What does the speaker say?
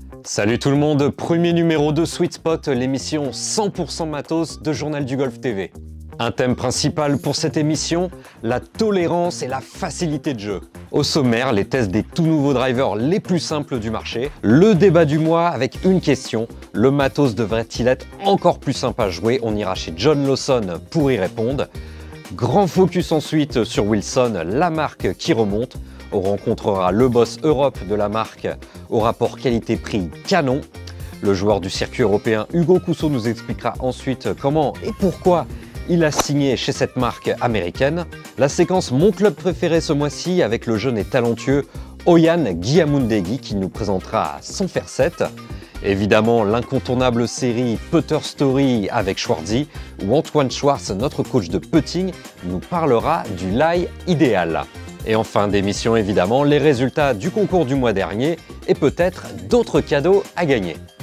Salut tout le monde, premier numéro de Sweet Spot, l'émission 100% matos de Journal du Golf TV. Un thème principal pour cette émission, la tolérance et la facilité de jeu. Au sommaire, les tests des tout nouveaux drivers les plus simples du marché, le débat du mois avec une question, le matos devrait-il être encore plus simple à jouer? On ira chez John Lawson pour y répondre. Grand focus ensuite sur Wilson, la marque qui remonte. On rencontrera le boss Europe de la marque au rapport qualité-prix canon. Le joueur du circuit européen Hugo Cousseau nous expliquera ensuite comment et pourquoi il a signé chez cette marque américaine. La séquence Mon club préféré ce mois-ci avec le jeune et talentueux Oyan Guillamundegui qui nous présentera son faire 7. Évidemment, l'incontournable série Putter Story avec Schwarzy, où Antoine Schwartz, notre coach de putting, nous parlera du lie idéal. Et en fin d'émission, évidemment, les résultats du concours du mois dernier et peut-être d'autres cadeaux à gagner.